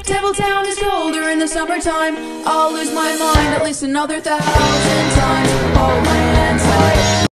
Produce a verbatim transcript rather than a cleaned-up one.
Devil Town is colder in the summertime. I'll lose my mind at least another thousand times.